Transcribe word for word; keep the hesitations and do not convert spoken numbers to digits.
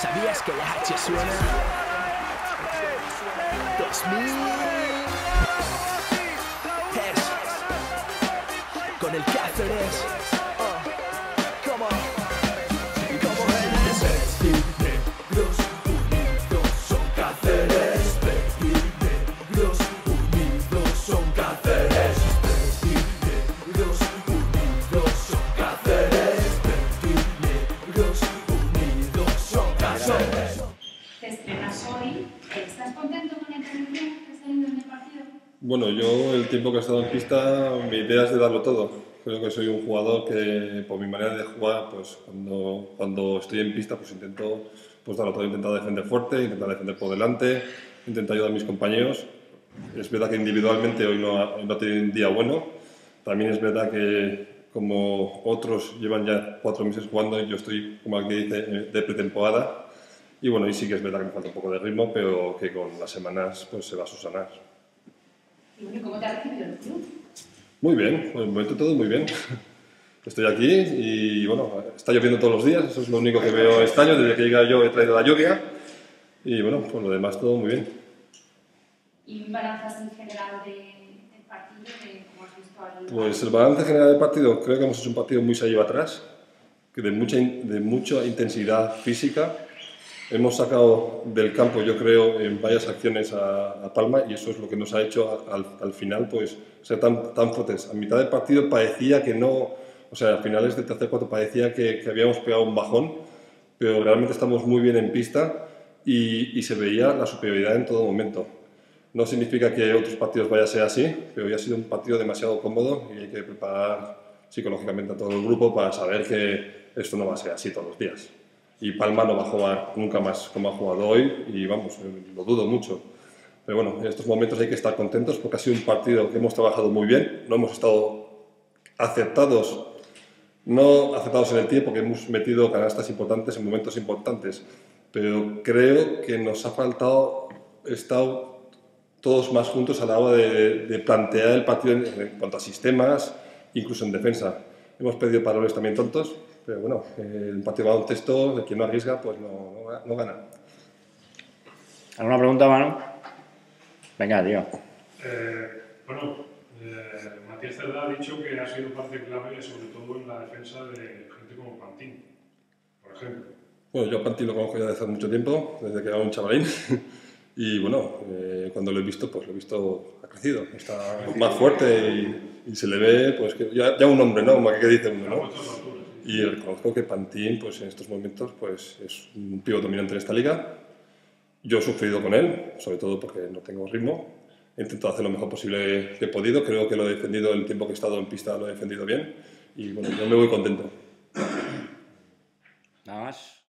¿Sabías que la H suena? dos mil Hertz con el Cáceres. Oh, come on. Como eres Negros unidos son Cáceres. Negros unidos son Cáceres. Negros unidos son Cáceres. Negros unidos son Cáceres. Te estrenas hoy. ¿Estás contento con la intervención que has tenido en el partido? Bueno, yo el tiempo que he estado en pista, mi idea es de darlo todo. Creo que soy un jugador que, por mi manera de jugar, pues cuando, cuando estoy en pista, pues intento pues darlo todo, intentar defender fuerte, intentar defender por delante, intentar ayudar a mis compañeros. Es verdad que individualmente hoy no, ha- no he tenido un día bueno. También es verdad que como otros llevan ya cuatro meses jugando, yo estoy, como aquí dice, de pretemporada. Y bueno, y sí que es verdad que me falta un poco de ritmo, pero que con las semanas pues se va a subsanar. Y bueno, ¿cómo te ha recibido el club? Muy bien, por el momento todo muy bien. Estoy aquí y bueno, está lloviendo todos los días, eso es lo único que veo este año. Desde que llega yo he traído la lluvia y bueno, por lo demás todo muy bien. ¿Y un balance así general de, del partido? De cómo has visto al... Pues el balance general del partido, creo que hemos hecho un partido muy salido atrás, que de mucha, in- de mucha intensidad física. Hemos sacado del campo, yo creo, en varias acciones a, a Palma y eso es lo que nos ha hecho a- al, al final pues, ser tan, tan fuertes. A mitad del partido parecía que no, o sea, a finales del tercer cuarto parecía que, que habíamos pegado un bajón, pero realmente estamos muy bien en pista y, y se veía la superioridad en todo momento. No significa que otros partidos vaya a ser así, pero hoy ha sido un partido demasiado cómodo y hay que preparar psicológicamente a todo el grupo para saber que esto no va a ser así todos los días. Y Palma no va a jugar nunca más como ha jugado hoy y vamos, lo dudo mucho. Pero bueno, en estos momentos hay que estar contentos porque ha sido un partido que hemos trabajado muy bien, no hemos estado acertados, no acertados en el tiempo, que hemos metido canastas importantes en momentos importantes, pero creo que nos ha faltado estar todos más juntos a la hora de, de plantear el partido en, en cuanto a sistemas, incluso en defensa. Hemos perdido paroles también tontos, pero bueno, eh, el partido de baloncesto, el que no arriesga, pues no, no, no gana. ¿Alguna pregunta, Manu? Venga, tío. Eh, bueno, eh, Matías Cerdá ha dicho que ha sido parte clave, sobre todo en la defensa de gente como Pantín, por ejemplo. Bueno, yo a Panti lo conozco ya desde hace mucho tiempo, desde que era un chavalín. Y bueno, eh, cuando lo he visto, pues lo he visto, ha crecido, está más fuerte y, y se le ve, pues que ya, ya un hombre, ¿no? Como que dice uno, Ha ¿no? puesto a su altura, sí. Y reconozco que Pantín, pues en estos momentos, pues es un pívot dominante en esta liga. Yo he sufrido con él, sobre todo porque no tengo ritmo. He intentado hacer lo mejor posible que he podido. Creo que lo he defendido el tiempo que he estado en pista, lo he defendido bien. Y bueno, yo me voy contento. Nada más.